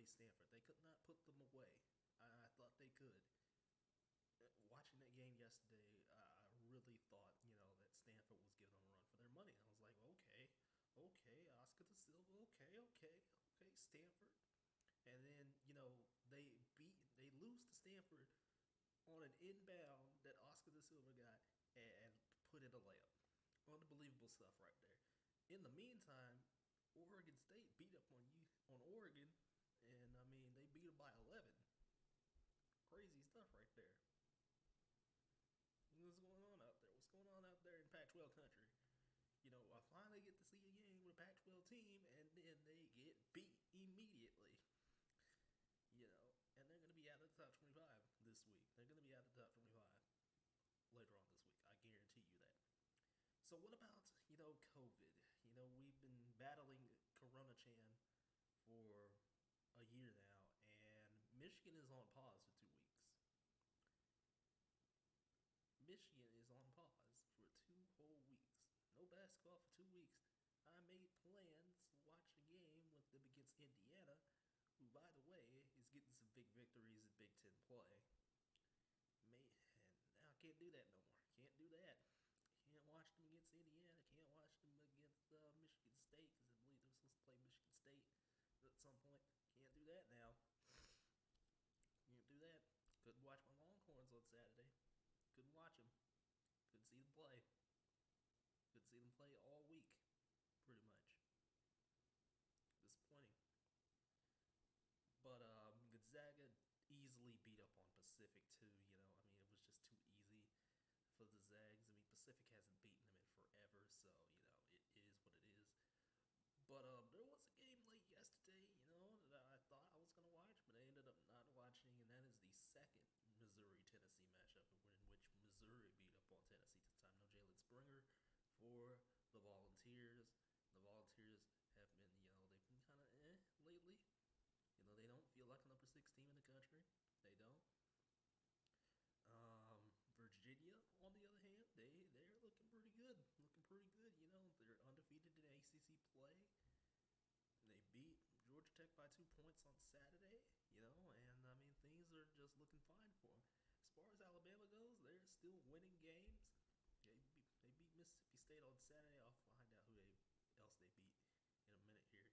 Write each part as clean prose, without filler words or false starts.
Stanford. They could not put them away. I thought they could. Watching that game yesterday, I really thought, that Stanford was giving them a run for their money. And I was like, okay, Oscar da Silva, okay, Stanford. And then, they lose to Stanford on an inbound that Oscar da Silva got and put in a layup. Unbelievable stuff right there. In the meantime, Oregon State beat up on Oregon, and I mean they beat them by 11. Crazy stuff right there. What's going on out there? What's going on out there in Pac-12 country? I finally get to see a game with a Pac-12 team, and then they get beat immediately. And they're going to be out of the top 25 this week. They're going to be out of the top 25 later on this week. I guarantee you that. So what about, COVID? We've been battling Corona Chan for a year now, and Michigan is on pause for 2 weeks. Michigan is on pause for 2 whole weeks. No basketball for 2 weeks. I made plans to watch a game with them against Indiana, who, by the way, is getting some big victories in Big Ten play. Man, now I can't do that no more. Can't do that. Can't watch them against Indiana. Can't watch them against Michigan State because I believe they're supposed to play Michigan State at some point. Can't do that now. Can't do that. Couldn't watch my Longhorns on Saturday. Couldn't watch them. Couldn't see them play. Couldn't see them play all week, pretty much. Disappointing. But Gonzaga easily beat up on Pacific too. It was just too easy for the Zags. Pacific hasn't beaten them in forever, so it is what it is. But there was a game late yesterday, that I thought I was gonna watch, but I ended up not watching, and that is the second Missouri-Tennessee matchup, in which Missouri beat up on Tennessee this time. No Jalen Springer for the Volunteers. The Volunteers have been, they've been kind of lately. They don't feel like a number 6 team in the country. They don't. Virginia, on the other hand, they're looking pretty good. Looking pretty good. They're undefeated in ACC play. They beat Georgia Tech by 2 points on Saturday. And things are just looking fine for them. As far as Alabama goes, they're still winning games. They beat Mississippi State on Saturday. I'll find out who else they beat in a minute here.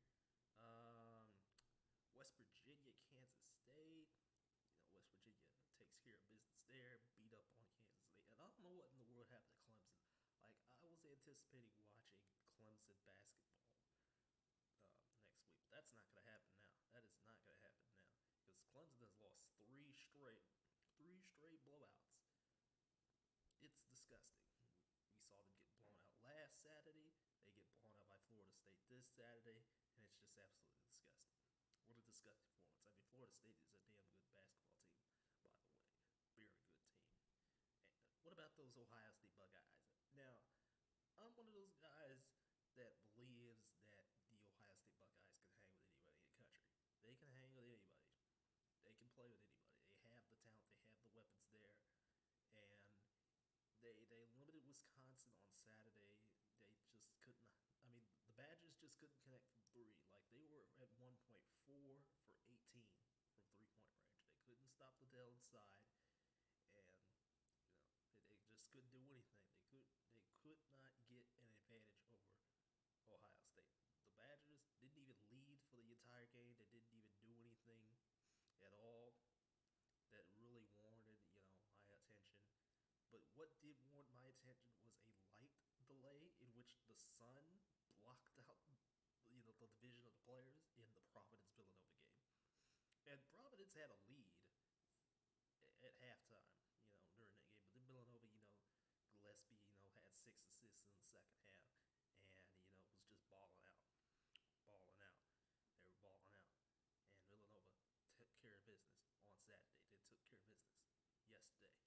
West Virginia, Kansas State. West Virginia takes care of business there, beat up on Kansas State. And I don't know what in the world happened to Clemson. Like, I was anticipating watching Clemson basketball next week. But that's not going to happen now. That is not going to happen now. Because Clemson has lost three straight blowouts. It's disgusting. We saw them get blown out last Saturday. They get blown out by Florida State this Saturday. And it's just absolutely disgusting. What a disgusting performance. Florida State is a damn good basketball team, by the way. Very good team. And what about those Ohio State Buckeyes? Now, I'm one of those guys that believes that the Ohio State Buckeyes can hang with anybody in the country. They can hang with anybody. They can play with anybody. They have the talent. They have the weapons there. And they limited Wisconsin on Saturday. They just couldn't. The Badgers just couldn't connect from 3. Like, they were at 1.4 for 18 from 3-point range. They couldn't stop the downside, and they just couldn't do anything. They could not get an advantage over Ohio State. The Badgers didn't even lead for the entire game. They didn't even do anything at all that really warranted my attention. But what did warrant my attention was a light delay in which the sun blocked out, the division of the players in the Providence-Villanova game. And Providence had a lead at halftime, during that game. But then Villanova, Gillespie, had 6 assists in the second half. And, was just balling out. They were balling out. And Villanova took care of business on Saturday. They took care of business yesterday.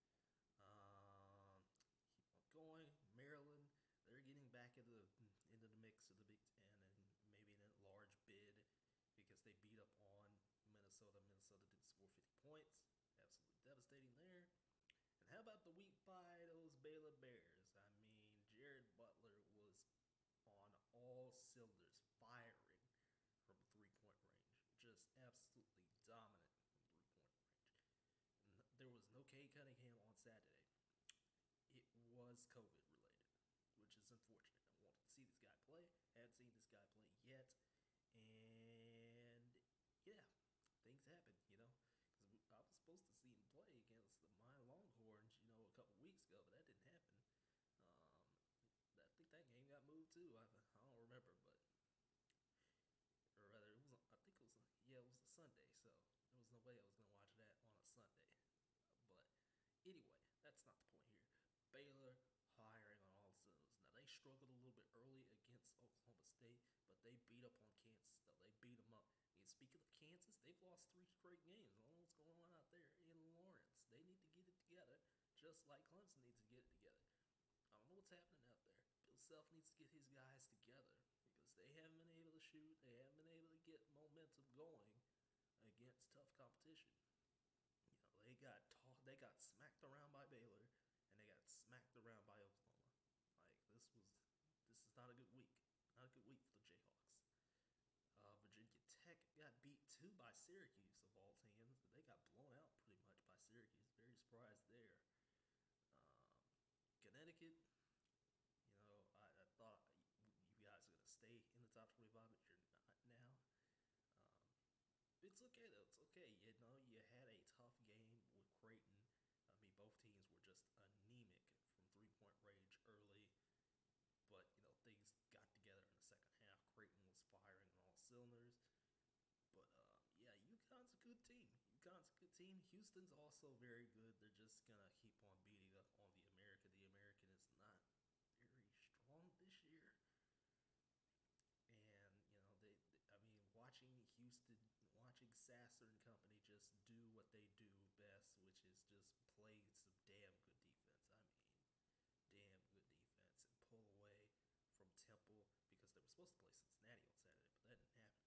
Keep on going. Maryland, they're getting back into the mix of the Big Ten, and maybe in a large bid because they beat up on Minnesota. Minnesota did score 50 points. Absolutely devastating there. And how about the week by those Baylor Bears? Jared Butler was on all cylinders, firing from 3-point range. Just dominant from 3 point range. There was no Cade Cunningham on Saturday. It was COVID related, which is unfortunate. I wanted to see this guy play. Hadn't seen this guy play yet, and yeah, things happen. Because I was supposed to see him play against the Miami Longhorns, a couple weeks ago, but that didn't happen. Um, I think that game got moved too. I don't remember, but or rather, it was. I think it was. Yeah, it was a Sunday, so there was no way I was gonna watch that on a Sunday. But anyway, that's not the point here. Baylor hiring on all cylinders. Now they struggled a little bit early against Oklahoma State, but they beat up on Kansas. Though they beat them up. And speaking of Kansas, they've lost 3 straight games. I don't know what's going on out there in Lawrence. They need to get it together, just like Clemson needs to get it together. I don't know what's happening out there. Bill Self needs to get his guys together because they haven't been able to shoot. They haven't been able to get momentum going against tough competition. They got smacked around by Baylor, and they got smacked around by Oklahoma. Like this is not a good week. Not a good week for the Jayhawks. Virginia Tech got beat too by Syracuse of all teams. They got blown out pretty much by Syracuse. Very surprised there. Um, Connecticut, I thought you guys are gonna stay in the top 25, but you're not now. Um, it's okay though. It's okay. You had a tough game with Creighton. I mean, both teams were just anemic from 3 point range early. But things got together in the second half. Creighton was firing on all cylinders. But yeah, UConn's a good team. Houston's also very good. They're just gonna keep on beating up on the American. The American is not very strong this year. And I mean, watching Houston, watching Sasser and company just do what they do best, which is just play some damn good defense. I mean, damn good defense and pull away from Temple because they were supposed to play Cincinnati on Saturday, but that didn't happen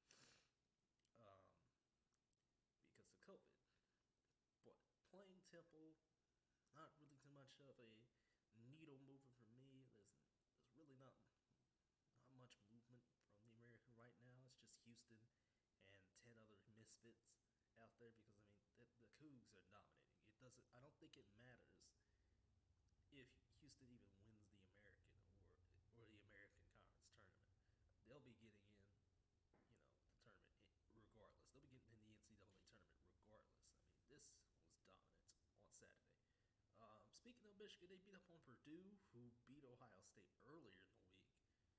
because of COVID. But playing Temple, not really too much of a needle mover for me. There's really not much movement from the American right now. It's just Houston and 10 other misfits out there because I mean the Cougs are dominating. It doesn't. I don't think it matters if Houston even wins the American or the American Conference tournament. They'll be getting in, the tournament regardless. They'll be getting in the NCAA tournament regardless. I mean, this was dominant on Saturday. Speaking of Michigan, they beat up on Purdue, who beat Ohio State earlier in the week.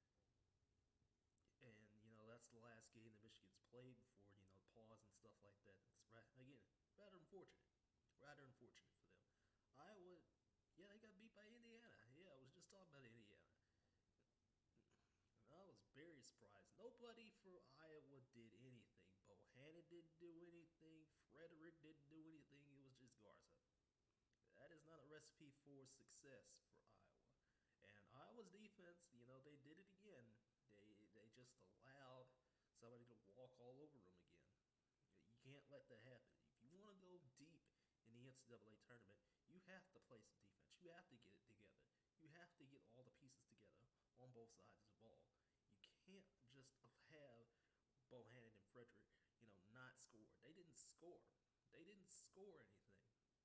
And, that's the last game that Michigan's played before, pause and stuff like that. It's, again, rather unfortunate. Rather unfortunate for them. Iowa, yeah, they got beat by Indiana. Yeah, I was just talking about Indiana. I was very surprised. Nobody for Iowa did anything. Bohannon didn't do anything. Frederick didn't do anything. It was just Garza. That is not a recipe for success for Iowa. And Iowa's defense, they did it again. They just allowed somebody to walk all over them again. You can't let that happen. If you want to go deep in the NCAA tournament, you have to play some defense. You have to get it together. You have to get all the pieces together on both sides of the ball. You can't just have Bohannon and Frederick, not score. They didn't score. They didn't score anything.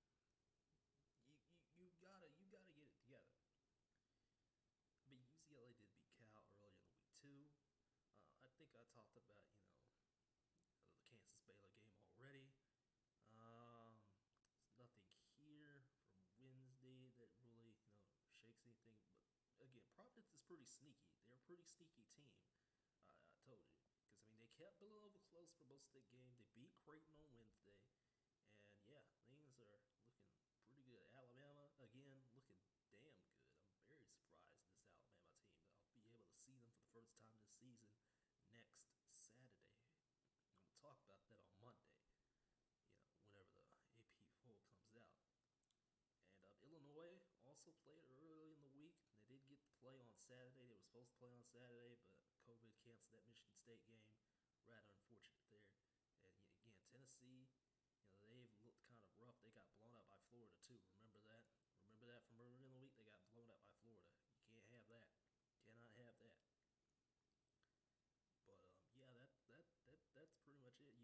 You gotta get it together. But UCLA did beat Cal earlier in the week too. I think I talked about the Kansas Baylor game already. There's nothing here from Wednesday that really shakes anything. But again, Providence is pretty sneaky. They're a pretty sneaky team. I told you because I mean they kept Villanova close for most of the game. They beat Creighton on Wednesday, and yeah, things are looking pretty good. Alabama again looking damn good. I'm very surprised this Alabama team. I'll be able to see them for the first time this season next Saturday. And we'll talk about that on Monday. Whenever the AP poll comes out. And Illinois also played early in the week. They did get to play on Saturday. They were supposed to play on Saturday, but COVID canceled that Michigan State game. Rather unfortunate there. And again, Tennessee, they've looked kind of rough. They got blown out by Florida too. Remember that? Remember that from earlier in the week? They got blown out by Florida. You can't have that. Cannot have that. But yeah, that's pretty much it. UConn also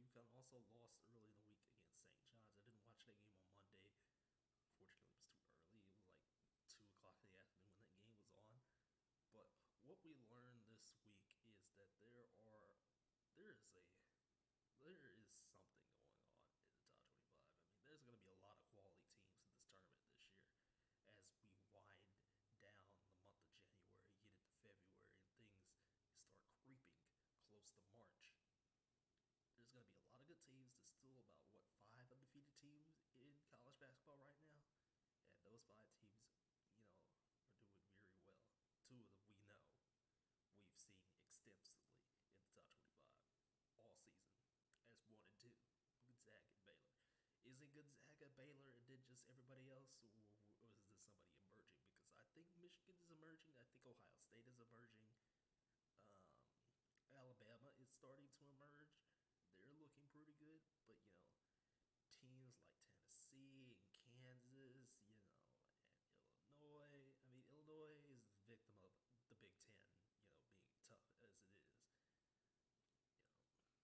also lost early in the week against St. John's. I didn't watch that game on Monday. Fortunately, it was too early. It was like 2 o'clock in the afternoon when that game was on. But what we learned this week is that there is a there is something going on in the top 25. I mean, there's going to be a lot of quality teams in this tournament this year as we wind down the month of January, get into February, and things start creeping close to March. There's going to be a lot of good teams. There's still about, what, 5 undefeated teams in college basketball right now? And those 5 teams, are doing very well. 2 of them we know we've seen extensively in the top 25 all season as 1 and 2. Gonzaga and Baylor. Is it Gonzaga, Baylor, and then just everybody else, or is this somebody emerging? Because I think Michigan is emerging. I think Ohio State is emerging. Um, Alabama is starting to emerge. They're looking pretty good, but teams like Tennessee and Kansas, and Illinois. I mean, Illinois is the victim of the Big Ten, being tough as it is. You know,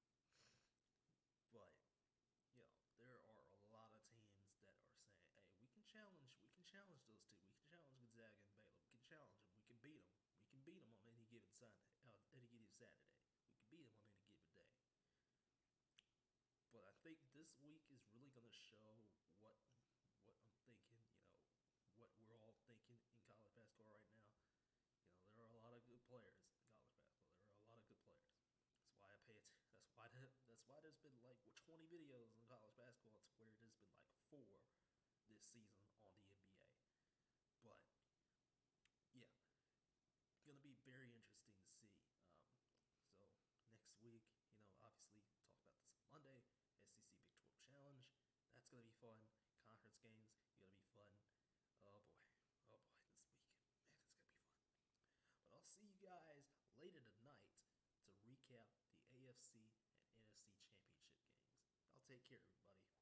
but there are a lot of teams that are saying, "Hey, we can challenge those two. We can challenge Gonzaga and Baylor. We can challenge them. We can beat them. We can beat them on any given Sunday, any given Saturday. We can beat them on any given day." But I think this week is really going to show what I'm thinking. What we're all thinking in college basketball right now. There are a lot of good players in college basketball. There are a lot of good players. That's why I pay it. That's why there's been like 20 videos in college basketball to where there's been like 4 this season on the NBA. But yeah, gonna be very interesting to see. So next week, obviously talk about this on Monday. SEC Big 12 Challenge. That's gonna be fun. Conference games gonna be fun. Oh boy, this week, man, it's gonna be fun. But I'll see you guys later tonight to recap the AFC and NFC championship games. I'll take care, everybody.